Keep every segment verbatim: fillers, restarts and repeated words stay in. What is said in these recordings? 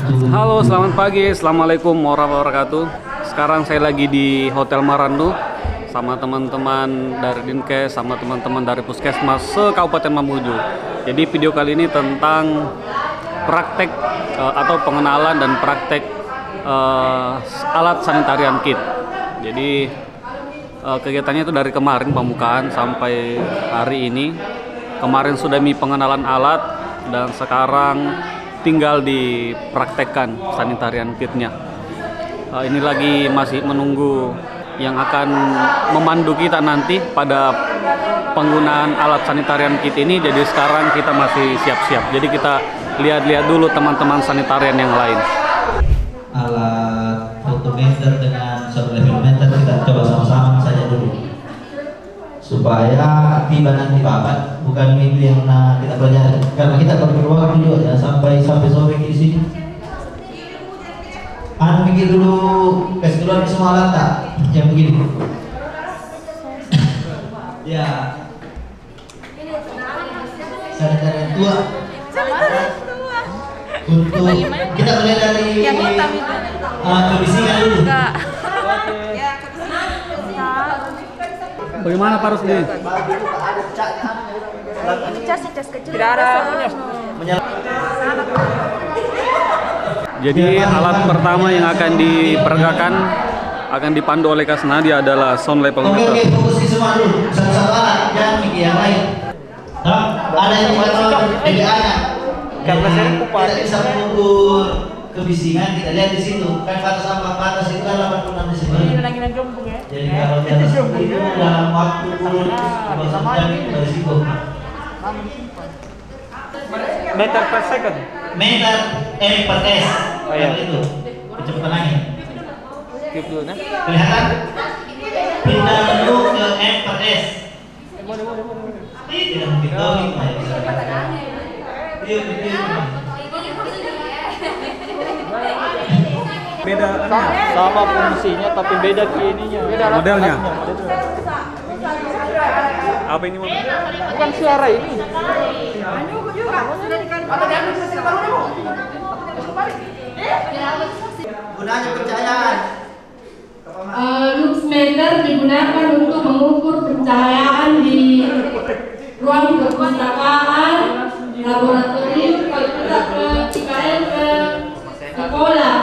Halo, selamat pagi. Assalamualaikum warahmatullahi wabarakatuh. Sekarang saya lagi di Hotel Marandu sama teman-teman dari Dinkes, sama teman-teman dari Puskesmas se-Kabupaten Mamuju. Jadi video kali ini tentang praktek uh, atau pengenalan dan praktek uh, alat sanitarian kit. Jadi uh, kegiatannya itu dari kemarin pembukaan sampai hari ini. Kemarin sudah mi pengenalan alat dan sekarang tinggal dipraktekkan sanitarian kitnya. Uh, ini lagi masih menunggu yang akan memandu kita nanti pada penggunaan alat sanitarian kit ini. Jadi sekarang kita masih siap-siap. Jadi kita lihat-lihat dulu teman-teman sanitarian yang lain. Alat fotometer dengan surveimeter kita coba sama-sama saja dulu, supaya tiba nanti babat bukan minggu yang nah, kita pelajari, karena kita berpeluang video ya sampai sampai sore di sini. Anu mikir dulu, kasih dulu semua alat tak yang begini. Ya. Sanitarian tua. Untuk kita mulai dari yang hitam itu. Uh, kebisingan dulu. Enggak. Bagaimana Pak Rusdi? Cas cas kecil. Tidak ada punya. Jadi alat pertama yang akan diperagakan akan dipandu oleh Kasnadi adalah sound level Oke meter. oke, fokus di semua dulu. Satu-satu alat, jangan mikir yang lain. Nah, ada yang kalau dari anak. Karena saya kupat. Kita bisa mengukur kebisingan, kita lihat di situ. Kan batas ambang batas itu kan delapan puluh enam desibel. Langit jombong ya. Jadi kalau di atas itu dalam waktu lima jam itu berisiko. Meter per second. Meter M per S. Oh, iya. Itu kecepatan angin. Skip dulu nah. Kelihatan? Pindah dulu ke M per S. Tidak mungkin tahu itu hanya bisa. Iya, iya. Beda Sama fungsinya tapi beda ininya. Beda modelnya. alatnya. Apa ini mobil? Bukan suara ini. Gunanya pencahayaan. Uh, lux meter digunakan untuk mengukur pencahayaan di ruang perpustakaan, laboratorium, kalau tidak ke I K N ke sekolah.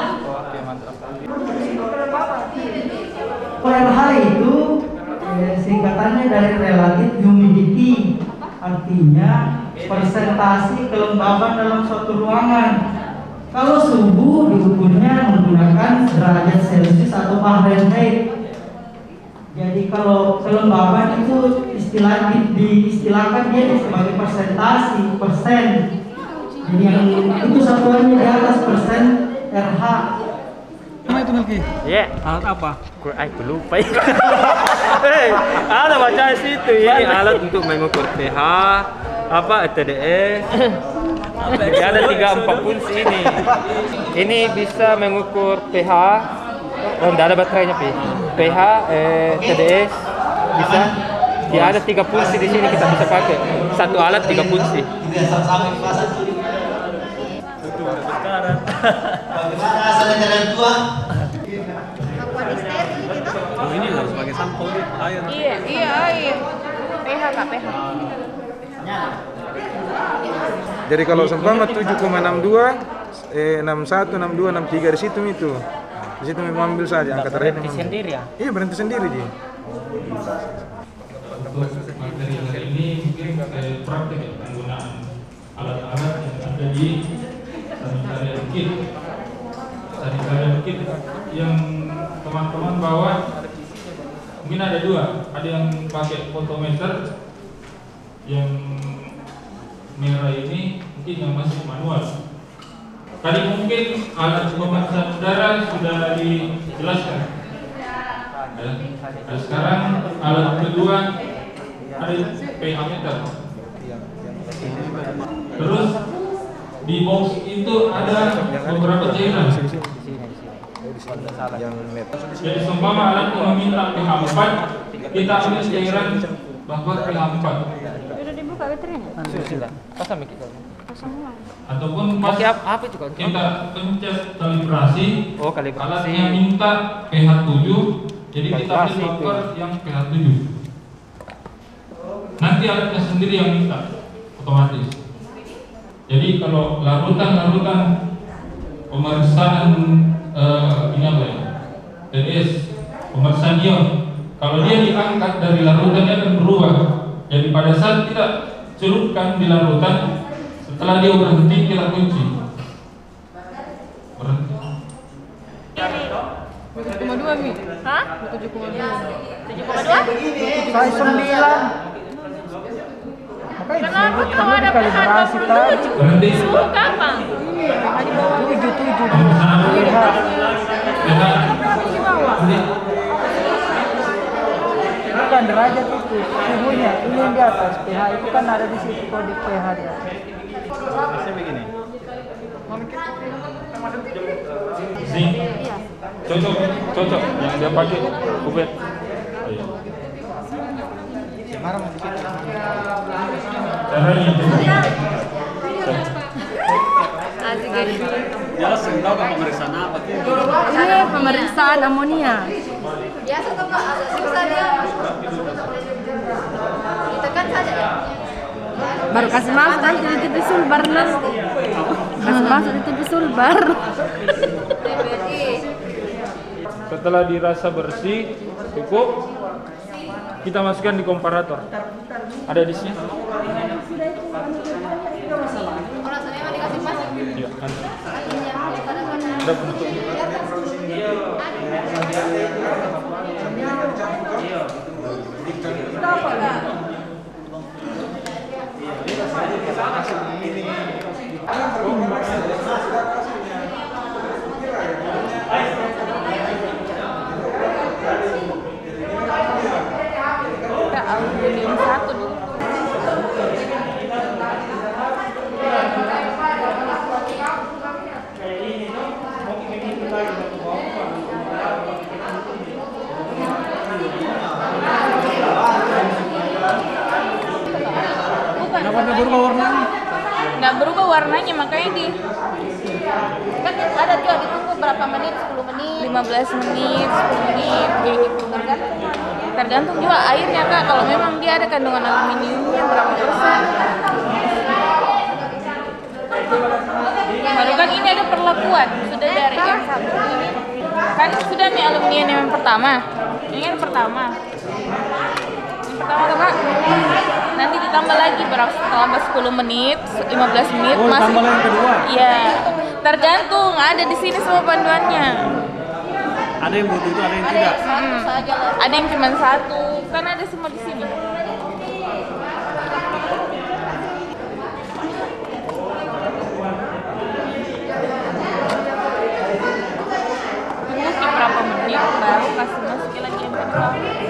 R H itu eh, singkatannya dari relative humidity, artinya persentase kelembaban dalam suatu ruangan. Kalau suhu diukurnya menggunakan derajat Celcius atau Fahrenheit. Jadi kalau kelembaban itu istilah di, diistilahkan dia sebagai persentase, persen. Jadi yang itu satuannya di atas persen R H. Apa itu Melki? Ya. Alat apa? Aku lupa. Hei, ada baca situ ini alat untuk mengukur pH, apa T D S. Jadi ada tiga empat fungsi ini. Ini bisa mengukur pH. Oh, tidak ada baterainya pi. pH, eh, T D S bisa. Ya ada tiga fungsi di sini kita bisa pakai. Satu alat tiga fungsi. Sama-sama dipasang. Bagaimana sanitarian tua? Oh, ini harus pakai sampel nih, air. Iya, iya air. pH Kak, pH. Jadi kalau seumpama tujuh koma enam dua, eh, enam satu, enam dua, enam tiga di situ itu. Di situ memang ambil saja angka terakhir. Berhenti sendiri ya? Iya, berhenti sendiri dia. Untuk materi hari ini mungkin saya praktek ya, penggunaan alat-alat yang ada di sanitarian kit. Sanitarian kit yang teman-teman bawa mungkin ada dua, ada yang pakai fotometer yang merah ini, mungkin yang masih manual. Tadi mungkin alat pemeriksaan udara sudah dijelaskan. Ya. Nah, sekarang alat kedua ada pH meter. Terus di box itu ada beberapa cairan. Jadi seumpama alat meminta pH empat, kita ambil cairan bahwa pH empat. Udah dibuka baterainya? Sudah. Pasang mic. Ataupun pas Pakai apa, apa itu kan? kita pencet kalibrasi, Oh, kalibrasi. alatnya minta pH tujuh, jadi kita Kalibrasi beli itu. bumper yang pH tujuh. Nanti alatnya sendiri yang minta, otomatis. Jadi kalau larutan-larutan pemeriksaan eh, ini apa ya? T D S, pemeriksaan ion. Kalau dia diangkat dari larutan dia akan berubah. Jadi pada saat kita celupkan di larutan, setelah dia berhenti kita kunci. Berhenti. tujuh koma dua Mi. Hah? tujuh koma dua. tujuh koma dua? Saya sembilan. Makanya Kenapa disebut kalau ada kalibrasi tadi. Berhenti. Suhu kapan? Tujuh tujuh. Pemeriksaan pH. pH. Berhenti. Bukan derajat itu, suhunya. Ini yang di atas. pH itu kan ada di situ kode pH di atas. Zinc. Cocok, cocok. Yang dia pakai kubet. Caranya itu. Asik guys. Jelas tahu kan pemeriksaan apa? Ini pemeriksaan amonia. Biasa tuh Kak, agak susah dia. Ditekan saja ya. Baru kasih masuk nanti di T V Sulbar nanti. Kasih masuk di T V Sulbar. Setelah dirasa bersih, cukup, kita masukkan di komparator. Ada di sini? Oh, rasanya emang dikasih pas. Iya, kan. Akhirnya, Ada bentuknya. Aluminium satu dulu. Kenapa nggak berubah warnanya? Nggak berubah warnanya, makanya di kan ada juga ditunggu berapa menit, sepuluh menit. lima belas menit, sepuluh menit kayak gitu. Tergantung juga airnya Kak, kalau memang dia ada kandungan aluminiumnya berapa persen. Baru kan ini ada perlakuan, sudah dari yang satu ini. Kan sudah nih aluminium yang pertama. Ini yang pertama. Yang pertama tuh Kak. Nanti ditambah lagi berapa, tambah sepuluh menit, lima belas menit Oh, masih. tambah yang kedua. Iya. Tergantung, ada di sini semua panduannya. Ada yang butuh itu, ada yang tidak. Hmm. Ada yang cuma satu, kan ada semua di sini. Tunggu berapa menit baru kasih masukin lagi yang kedua.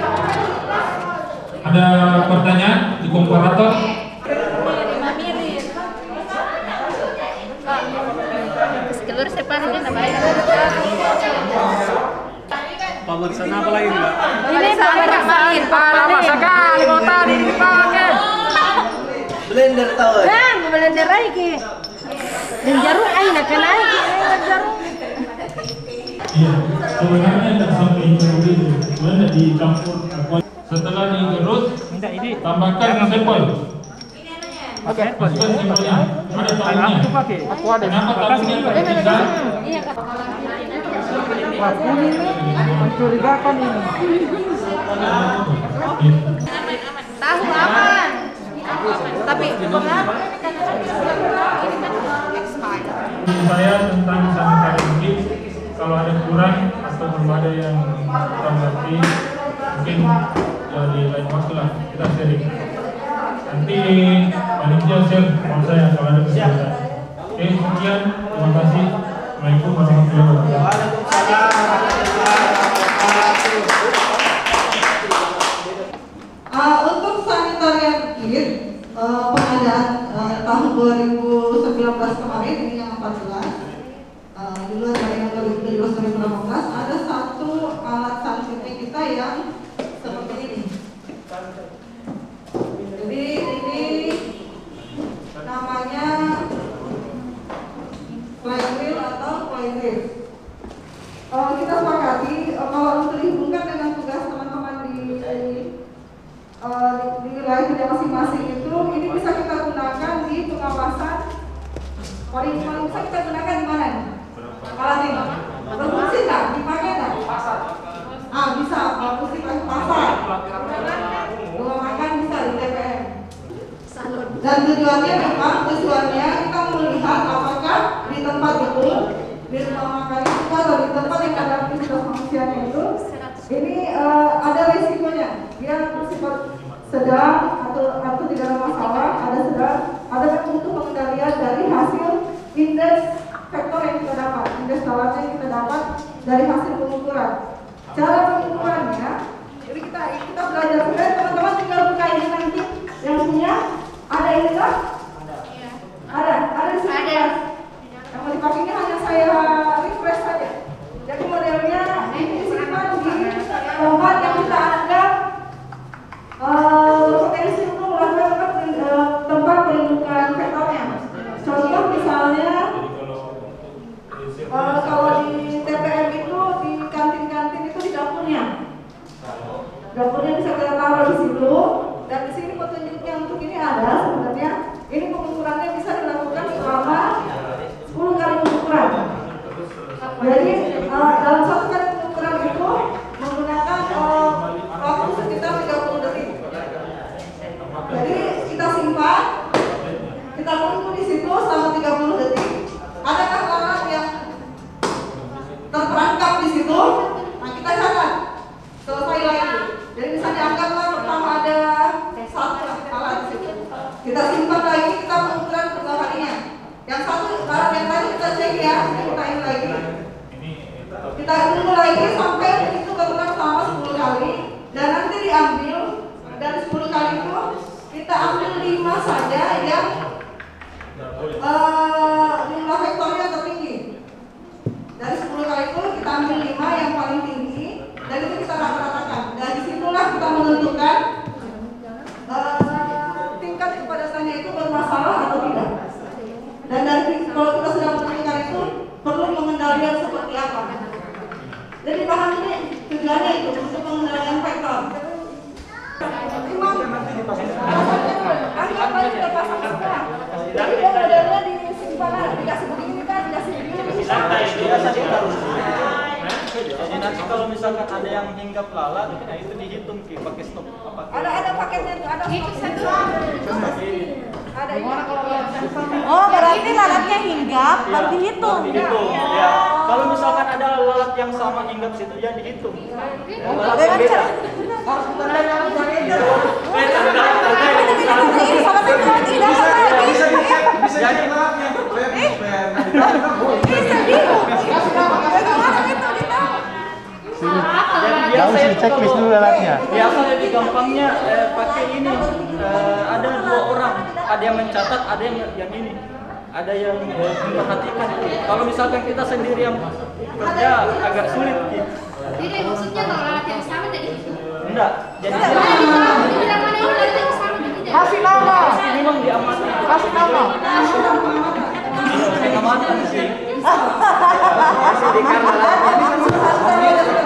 Ada pertanyaan di komparator? lima milir. Kak, sekelur sepanjangnya nggak baik. Pemeriksaan apa lagi Mbak? Ini pemeriksaan Lama sekali mau tadi dipakai. Blender tahu ya? Nah, blender lagi. Dan jarum aina kena lagi, jarum. Iya, sebenarnya tidak sampai itu begitu. Sebenarnya dicampur aqua. Setelah digerus, tambahkan sepol. Pakai Masukkan sepolnya. Ada tahunnya. pakai. Aku ada. Kenapa tahunnya terpisah? Wah, kuning nih. Mencurigakan ini. Tahu aman. Tapi mengapa? Saya tentang sanitary kit, kalau ada kurang atau belum ada yang kurang lagi, mungkin ya di lain waktu lah kita sharing. Nanti panitia share sama saya kalau ada kesulitan. Oke, sekian, terima kasih. Assalamualaikum warahmatullahi wabarakatuh. Uh, untuk sanitarian kit uh, pengadaan uh, tahun dua ribu sembilan belas kemarin, ini yang empat belas, uh, di luar dari yang dua ribu tujuh belas dua ribu delapan belas, ada satu alat sanitary kita yang seperti ini. Jadi ini namanya uh, di, di wilayah kerja masing-masing itu, ini bisa kita gunakan di pengawasan. Paling paling bisa kita gunakan di mana? Alat ini berfungsi nggak? Dipakai nggak? Ah bisa, berfungsi di pasar. Rumah makan bisa di T P M. Dan tujuannya memang tujuannya kita melihat apakah di tempat itu, di rumah makan itu atau di tempat yang ada aktivitas manusianya itu, ini uh, ada risikonya. Dia bersifat sedang atau atau tidak ada masalah, ada sedang, ada untuk pengendalian dari hasil indeks faktor yang kita dapat, indeks dalamnya yang kita dapat dari hasil pengukuran. Cara pengukurannya, jadi kita kita belajar sebenarnya teman-teman tinggal buka ini nanti yang punya. Ada ini kan? Ada, ada di sini. Ada. Yang mau dipakai ini hanya saya refresh saja. Jadi modelnya ini disimpan di tempat yang kita anggap berpotensi untuk melakukan tempat perlindungan vektornya. Contoh misalnya uh, kalau di T P M itu di kantin-kantin itu di dapurnya. Dapurnya bisa kita taruh di situ. Dan di sini petunjuknya untuk ini ada sebenarnya. Ini pengukurannya bisa dilakukan selama sepuluh kali pengukuran. Jadi uh, dalam satu kali pengukuran itu menggunakan uh, waktu sekitar tiga puluh detik. Jadi kita simpan, kita tunggu di situ selama tiga puluh detik. Adakah lalat yang terperangkap di situ? Nah kita catat, selesai lagi. Jadi misalnya anggaplah pertama ada satu alat di situ. Kita simpan lagi, kita pengukuran kedua kalinya. Yang satu alat yang tadi kita cek ya, kita ini lagi. Kita tunggu lagi sampai itu berulang selama sepuluh kali dan nanti diambil dari sepuluh kali itu kita ambil lima saja yang uh, jumlah vektornya tertinggi. Dari sepuluh kali itu kita ambil lima yang paling tinggi dan itu kita rata-ratakan. Dari situlah kita menentukan uh, tingkat kepadatannya itu bermasalah atau tidak. Dan dari kalau kita sudah menentukan itu perlu pengendalian seperti apa. Jadi paham ini tujuannya itu untuk pengendalian vektor. Imam, anggap aja kita pasang semua. Jadi dia modelnya di simpanan, dikasih begini kan, dikasih begini. Jadi nanti kalau misalkan ada yang hinggap lalat, nah itu dihitung ki pakai stop apa? Ada ada paketnya itu ada. Itu satu. Ada ini. Oh, berarti lalatnya hinggap, baru dihitung. Dihitung. Ya. Kalau misalkan ada lalat yang sama hinggap situ ya dihitung. Lalat beda. Harus bukan lalat yang beda. Bisa dicek, bisa dicek lalatnya. Bisa bingung. Biasa itu checklist dulu lalatnya. Biasanya di gampangnya eh, pakai ini eh, ada dua orang, ada yang mencatat, ada yang yang ini, ada yang eh, memperhatikan. Kalau misalkan kita sendiri yang kerja agak sulit gitu. Jadi maksudnya kalau lalat yang sama jadi itu? Enggak. Jadi tidak mana yang lalat yang sama jadi. Kasih nama. Memang diamankan. Kasih nama. Pengamatan sih. Hahaha.